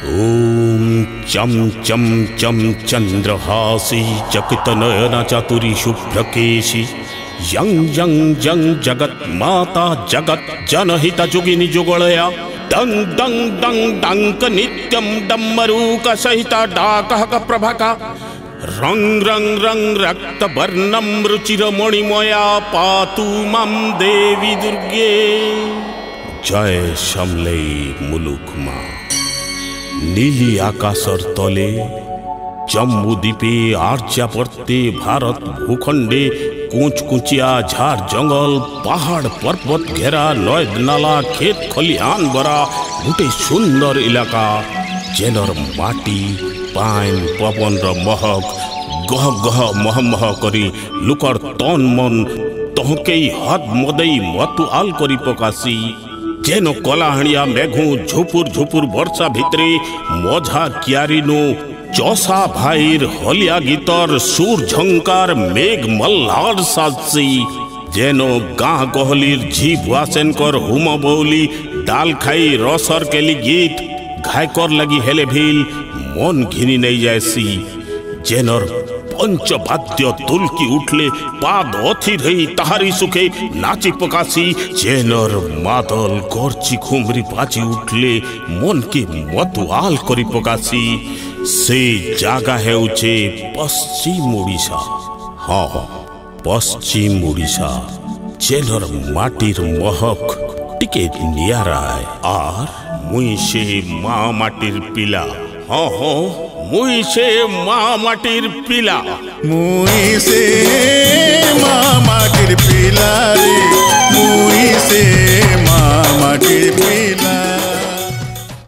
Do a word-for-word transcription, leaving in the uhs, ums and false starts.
ओम चम चम चम चंद्रहासी चकितनयना चातुरी शुभ्रकेशी यं यं यं जगत माता जगत जनहित जुगिनी जुगलया दंग दंग दंग डंक नित्यम डम्मरूक सहित डाकहक प्रभका रंग रंग रंग रक्त वर्णम रुचिर मणिमया पातु मम देवी दुर्गे। जय शमले मुलुक माँ। नीली आकाशर तले जम्मू द्वीपे आर्यावर्ते भारत भूखंडे कुच कुचिया झाड़ जंगल पहाड़ पर्वत घेरा नद नाला खेत खलिहान भरा गोटे सुंदर इलाका जेनर माटी पान पवन र महक गह गह मह मह करी लुकर तन मन तहके हाथ मदई मतुआल करी पकासी जेनो कलाहाणिया मेघू झुपुर झुपुर वर्षा भितरे मझा क्यारिनो चौसा भाईर हलिया गीतर सुर झंकार मेघ मल्हार साजी जेनो गाँ गहलीर झी भुआसेनकर हुम बौली डाल खाई रसर केली गीत घायकर लगी हेले भील मन घिनी नहीं जायसी जेनर पंचवाद्य तुलकी उठले पाद अथी रही तहारी सुखे नाची पकासी जेनर मादल गर्ची खुमरी बाजी उठले मन के मतुआल करी पकासी से जागा हेउचे पश्चिम ओडिशा। हाँ पश्चिम ओडिशा जेनर माटीर महक टिके नियारा आर मुई से माँ माटीर पिला। हाँ हाँ मुई से माँ माटीर पिला मुई से माँ माटीर पिला रे मुई से